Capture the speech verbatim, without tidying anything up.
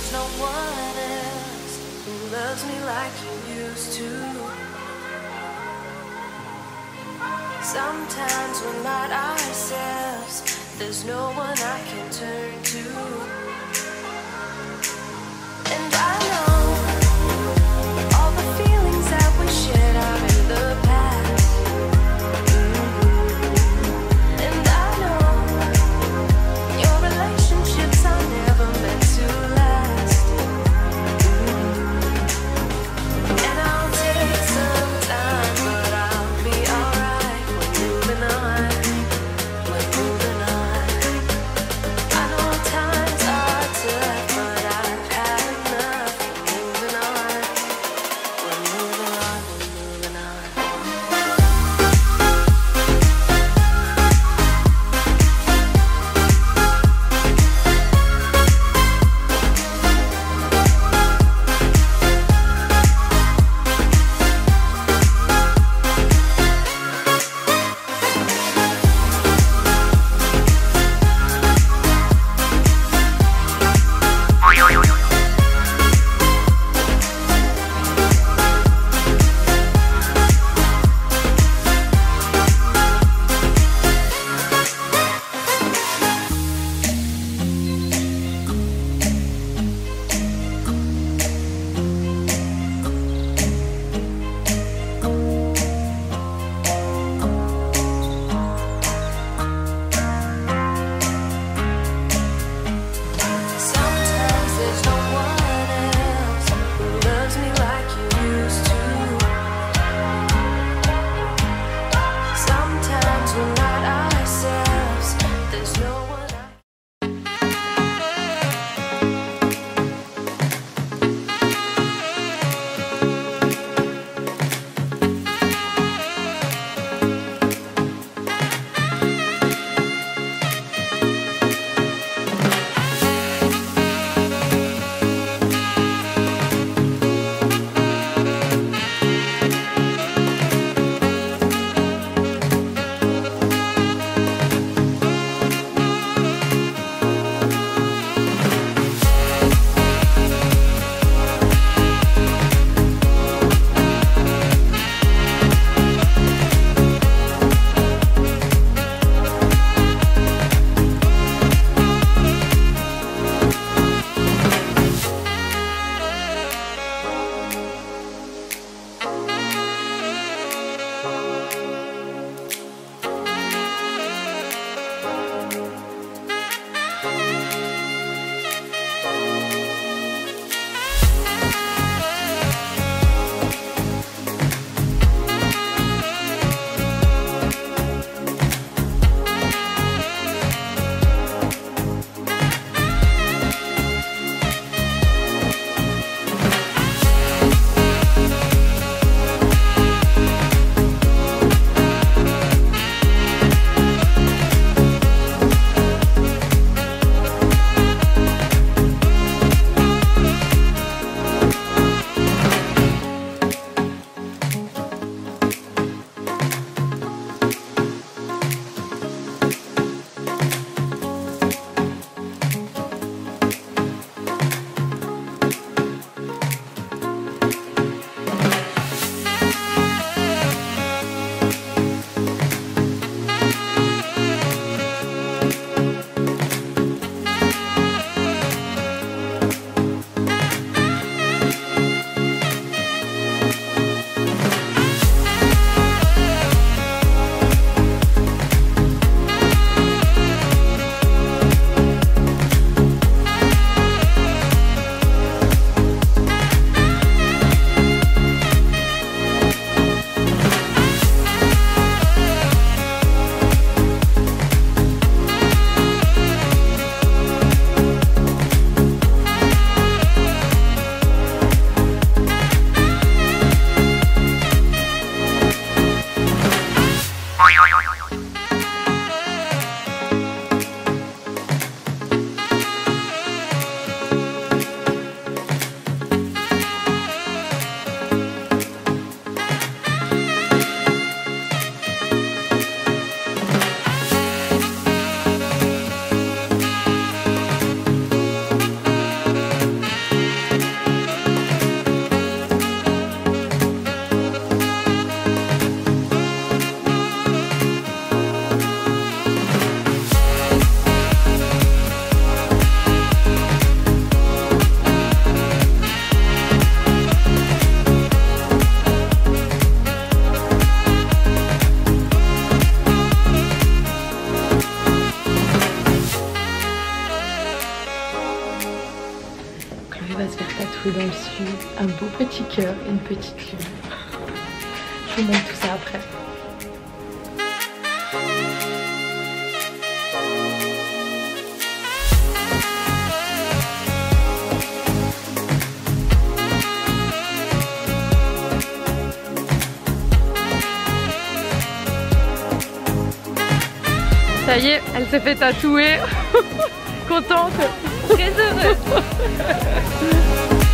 no one else who loves me like you used to. Sometimes we're not ourselves, there's no one I can turn to. And I know all the feelings that we shared are in the past. Mm-hmm. And I know your relationships are never meant to last. Mm-hmm. And I'll take some time, but I'll be alright. We're moving on, we're moving on. I know times are Chloé va se faire tatouer dans le sud un beau petit cœur et une petite lune. Je vous montre tout ça après. Ça y est, elle s'est fait tatouer. Contente, très heureuse.